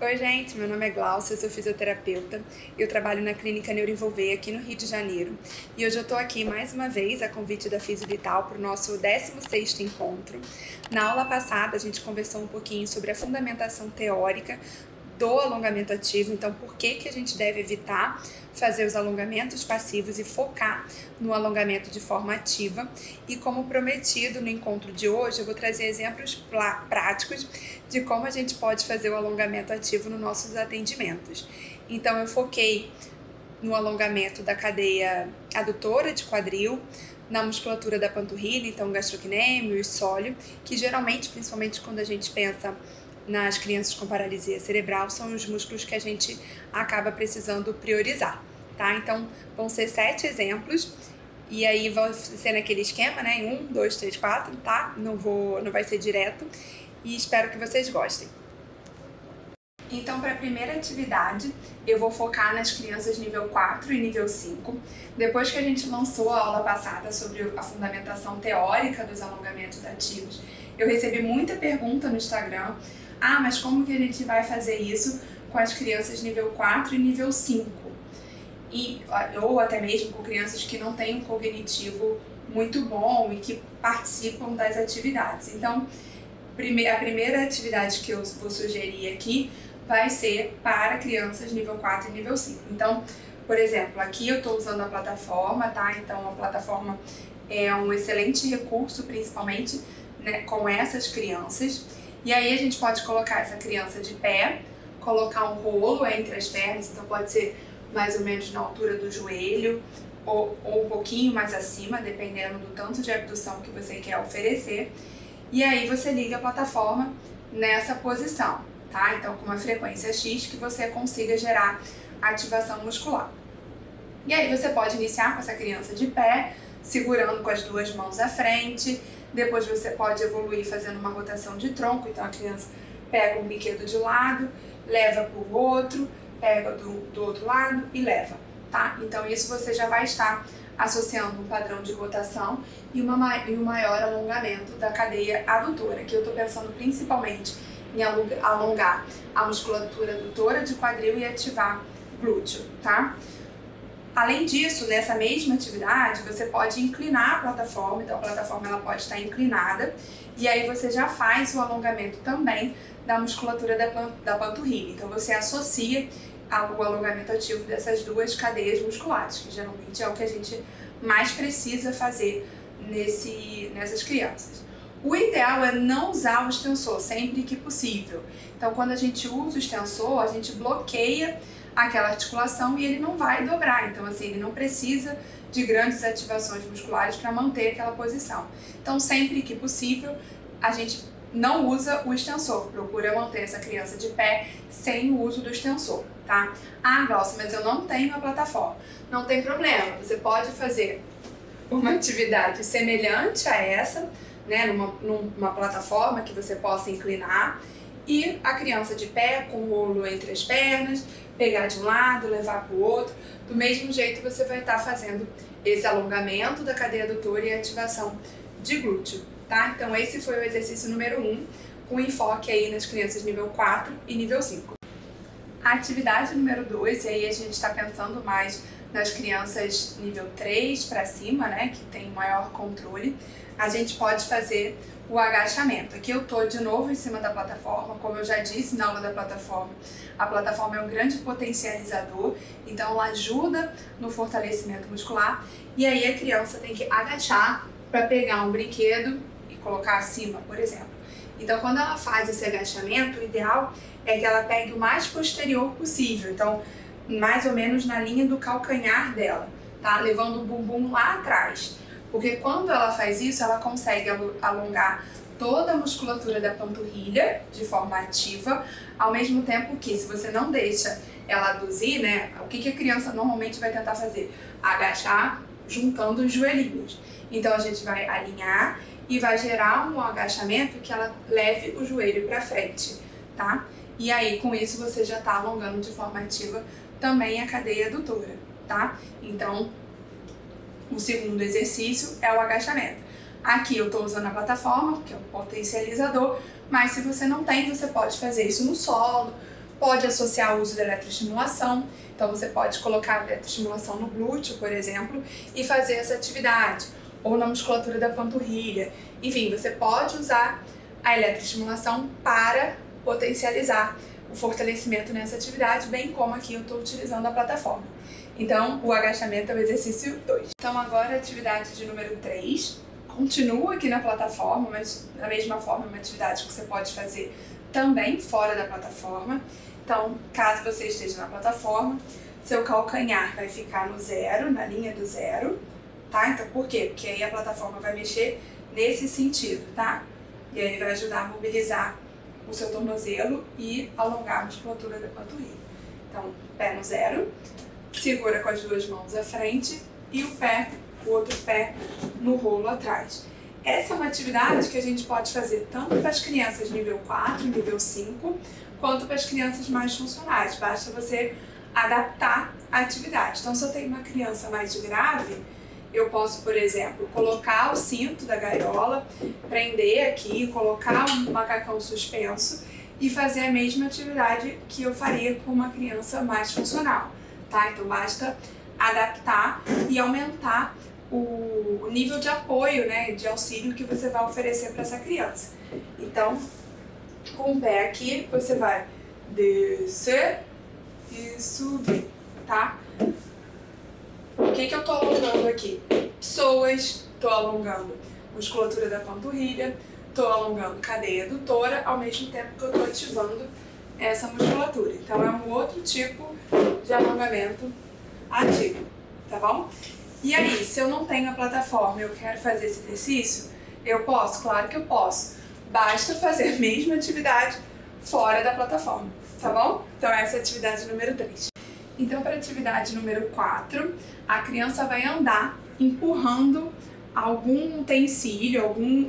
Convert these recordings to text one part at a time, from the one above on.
Oi, gente, meu nome é Glaucia, eu sou fisioterapeuta. Eu trabalho na Clínica Neuroenvolver aqui no Rio de Janeiro. E hoje eu tô aqui mais uma vez, a convite da Fisio Vital, para o nosso 16º encontro. Na aula passada, a gente conversou um pouquinho sobre a fundamentação teórica do alongamento ativo, então por que a gente deve evitar fazer os alongamentos passivos e focar no alongamento de forma ativa. E como prometido no encontro de hoje, eu vou trazer exemplos práticos de como a gente pode fazer o alongamento ativo nos nossos atendimentos. Então eu foquei no alongamento da cadeia adutora de quadril, na musculatura da panturrilha, então o gastrocnêmio e o sóleo, que geralmente, principalmente quando a gente pensa nas crianças com paralisia cerebral, são os músculos que a gente acaba precisando priorizar, tá? Então, vão ser 7 exemplos, e aí vai ser naquele esquema, né? 1, 2, 3, 4, tá? Não vai ser direto, e espero que vocês gostem. Então, para a primeira atividade, eu vou focar nas crianças nível 4 e nível 5. Depois que a gente lançou a aula passada sobre a fundamentação teórica dos alongamentos ativos, eu recebi muita pergunta no Instagram. Ah, mas como que a gente vai fazer isso com as crianças nível 4 e nível 5? Ou até mesmo com crianças que não têm um cognitivo muito bom e que participam das atividades. Então, a primeira atividade que eu vou sugerir aqui vai ser para crianças nível 4 e nível 5. Então, por exemplo, aqui eu estou usando a plataforma, tá? Então, a plataforma é um excelente recurso, principalmente, né, com essas crianças. E aí a gente pode colocar essa criança de pé, colocar um rolo entre as pernas, então pode ser mais ou menos na altura do joelho ou um pouquinho mais acima, dependendo do tanto de abdução que você quer oferecer. E aí você liga a plataforma nessa posição, tá? Então com uma frequência X que você consiga gerar ativação muscular. E aí você pode iniciar com essa criança de pé, segurando com as 2 mãos à frente. Depois você pode evoluir fazendo uma rotação de tronco, então a criança pega um brinquedo de lado, leva para o outro, pega do outro lado e leva, tá? Então isso você já vai estar associando um padrão de rotação e um maior alongamento da cadeia adutora, que eu estou pensando principalmente em alongar a musculatura adutora de quadril e ativar glúteo, tá? Além disso, nessa mesma atividade, você pode inclinar a plataforma, então a plataforma ela pode estar inclinada, e aí você já faz o alongamento também da musculatura da panturrilha. Então você associa o alongamento ativo dessas 2 cadeias musculares, que geralmente é o que a gente mais precisa fazer nessas crianças. O ideal é não usar o extensor sempre que possível. Então quando a gente usa o extensor, a gente bloqueia aquela articulação e ele não vai dobrar, então assim, ele não precisa de grandes ativações musculares para manter aquela posição. Então sempre que possível, a gente não usa o extensor, procura manter essa criança de pé sem o uso do extensor, tá? Ah, Glaucia, mas eu não tenho a plataforma. Não tem problema, você pode fazer uma atividade semelhante a essa, né, numa plataforma que você possa inclinar, e a criança de pé com o rolo entre as pernas, pegar de um lado, levar para o outro. Do mesmo jeito você vai estar fazendo esse alongamento da cadeia adutora e ativação de glúteo, tá? Então esse foi o exercício número 1, com enfoque aí nas crianças nível 4 e nível 5. A atividade número 2, e aí a gente está pensando mais nas crianças nível 3 para cima, né, que tem maior controle, a gente pode fazer o agachamento. Aqui eu tô de novo em cima da plataforma, como eu já disse na aula da plataforma, a plataforma é um grande potencializador, então ela ajuda no fortalecimento muscular, e aí a criança tem que agachar para pegar um brinquedo e colocar acima, por exemplo. Então quando ela faz esse agachamento, o ideal é que ela pegue o mais posterior possível, então mais ou menos na linha do calcanhar dela, tá? Levando o bumbum lá atrás. Porque quando ela faz isso, ela consegue alongar toda a musculatura da panturrilha de forma ativa, ao mesmo tempo que, se você não deixa ela aduzir, né, o que a criança normalmente vai tentar fazer? Agachar juntando os joelhinhos. Então a gente vai alinhar e vai gerar um agachamento que ela leve o joelho para frente, tá? E aí com isso você já está alongando de forma ativa também a cadeia adutora, tá? Então o segundo exercício é o agachamento. Aqui eu estou usando a plataforma, que é o potencializador, mas se você não tem, você pode fazer isso no solo, Pode associar o uso da eletroestimulação, então você pode colocar a eletroestimulação no glúteo, por exemplo, e fazer essa atividade, ou na musculatura da panturrilha. Enfim, você pode usar a eletroestimulação para potencializar o fortalecimento nessa atividade, bem como aqui eu estou utilizando a plataforma. Então, o agachamento é o exercício 2. Então, agora a atividade de número 3. Continua aqui na plataforma, mas da mesma forma é uma atividade que você pode fazer também fora da plataforma. Então, caso você esteja na plataforma, seu calcanhar vai ficar no zero, na linha do zero, tá? Então, por quê? Porque aí a plataforma vai mexer nesse sentido, tá? E aí vai ajudar a mobilizar o seu tornozelo e alongar a musculatura da panturrilha. Então, pé no zero, segura com as duas mãos à frente e o outro pé no rolo atrás. Essa é uma atividade que a gente pode fazer tanto para as crianças nível 4, nível 5, quanto para as crianças mais funcionais. Basta você adaptar a atividade. Então, se eu tenho uma criança mais grave, eu posso, por exemplo, colocar o cinto da gaiola, prender aqui, colocar um macacão suspenso e fazer a mesma atividade que eu faria com uma criança mais funcional, tá? Então, basta adaptar e aumentar o nível de apoio, né, de auxílio que você vai oferecer para essa criança. Então, com o pé aqui, você vai descer e subir, tá? O que eu estou alongando aqui? Psoas, estou alongando musculatura da panturrilha, estou alongando cadeia adutora, ao mesmo tempo que eu estou ativando essa musculatura. Então, é um outro tipo de alongamento ativo, tá bom? E aí, se eu não tenho a plataforma e eu quero fazer esse exercício, eu posso? Claro que eu posso. Basta fazer a mesma atividade fora da plataforma, tá bom? Então essa é a atividade número 3. Então, para a atividade número 4, a criança vai andar empurrando algum utensílio, algum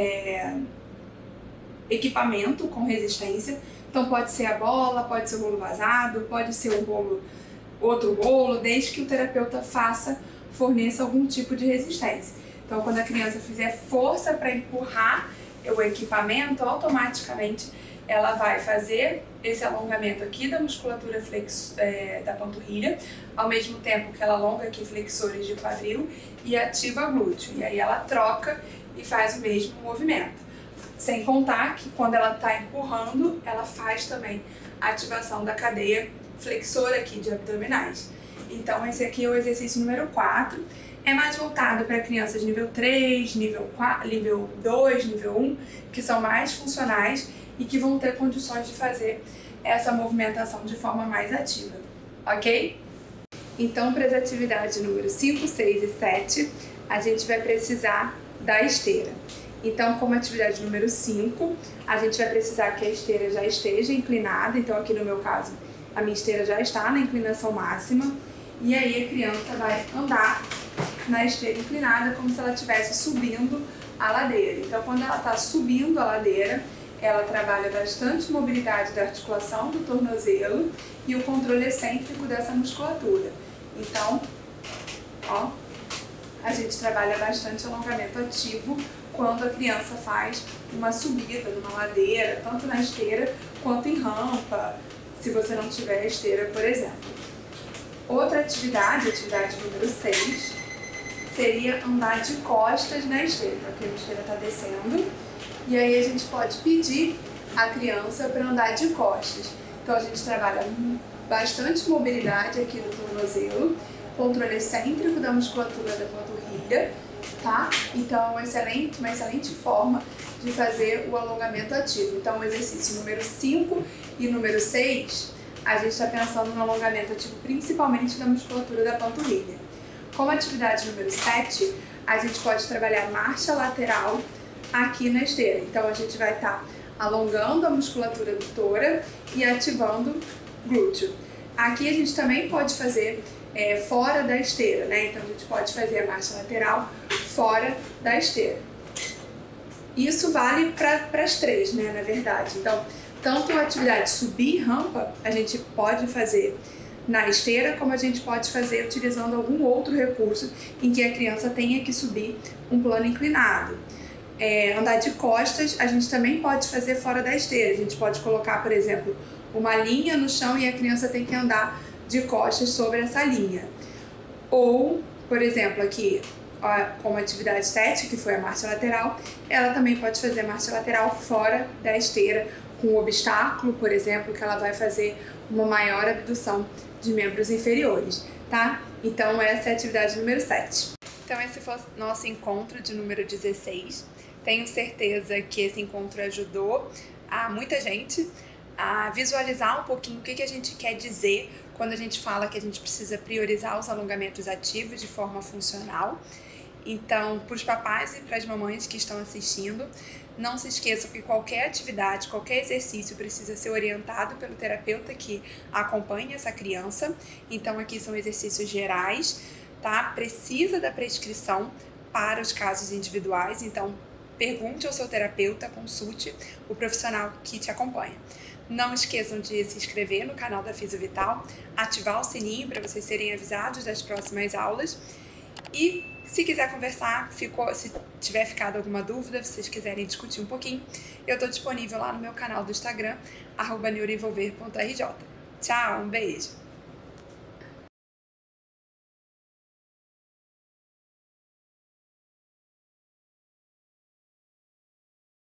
equipamento com resistência. Então pode ser a bola, pode ser o rolo vazado, pode ser o rolo, outro rolo, desde que o terapeuta forneça algum tipo de resistência. Então, quando a criança fizer força para empurrar o equipamento, automaticamente ela vai fazer esse alongamento aqui da musculatura da panturrilha, ao mesmo tempo que ela alonga aqui flexores de quadril e ativa glúteo. E aí ela troca e faz o mesmo movimento. Sem contar que quando ela está empurrando, ela faz também a ativação da cadeia flexora aqui de abdominais. Então, esse aqui é o exercício número 4. É mais voltado para crianças nível 3, nível 2, nível 1, que são mais funcionais e que vão ter condições de fazer essa movimentação de forma mais ativa, ok? Então, para as atividades número 5, 6 e 7, a gente vai precisar da esteira. Então, como atividade número 5, a gente vai precisar que a esteira já esteja inclinada. Então, aqui no meu caso, a minha esteira já está na inclinação máxima. E aí a criança vai andar na esteira inclinada como se ela estivesse subindo a ladeira. Então, quando ela está subindo a ladeira, ela trabalha bastante mobilidade da articulação do tornozelo e o controle excêntrico dessa musculatura. Então, ó, a gente trabalha bastante alongamento ativo quando a criança faz uma subida numa ladeira, tanto na esteira quanto em rampa, se você não tiver a esteira, por exemplo. Outra atividade, atividade número 6, seria andar de costas na esteira. Então, aqui a esteira está descendo e aí a gente pode pedir a criança para andar de costas. Então, a gente trabalha bastante mobilidade aqui no tornozelo, controle excêntrico da musculatura da panturrilha, tá? Então, uma excelente forma de fazer o alongamento ativo. Então, o exercício número 5 e número 6, a gente está pensando no alongamento ativo principalmente da musculatura da panturrilha. Como atividade número 7, a gente pode trabalhar marcha lateral aqui na esteira. Então, a gente vai estar alongando a musculatura adutora e ativando glúteo. Aqui a gente também pode fazer fora da esteira, né? Então, a gente pode fazer a marcha lateral fora da esteira. Isso vale para as 3, né, na verdade. Então, tanto a atividade subir rampa, a gente pode fazer na esteira, como a gente pode fazer utilizando algum outro recurso em que a criança tenha que subir um plano inclinado. Andar de costas, a gente também pode fazer fora da esteira. A gente pode colocar, por exemplo, uma linha no chão e a criança tem que andar de costas sobre essa linha. Ou, por exemplo, aqui, como atividade 7, que foi a marcha lateral, ela também pode fazer marcha lateral fora da esteira, com um obstáculo, por exemplo, que ela vai fazer uma maior abdução de membros inferiores, tá? Então, essa é a atividade número 7. Então, esse foi o nosso encontro de número 16. Tenho certeza que esse encontro ajudou a muita gente a visualizar um pouquinho o que a gente quer dizer quando a gente fala que a gente precisa priorizar os alongamentos ativos de forma funcional. Então, para os papais e para as mamães que estão assistindo, não se esqueçam que qualquer atividade, qualquer exercício precisa ser orientado pelo terapeuta que acompanha essa criança. Então, aqui são exercícios gerais, tá? Precisa da prescrição para os casos individuais, então pergunte ao seu terapeuta, consulte o profissional que te acompanha. Não esqueçam de se inscrever no canal da Fisiovital, ativar o sininho para vocês serem avisados das próximas aulas. E se quiser conversar, se tiver ficado alguma dúvida, se vocês quiserem discutir um pouquinho, eu estou disponível lá no meu canal do Instagram, @neuroenvolver.rj. Tchau, um beijo!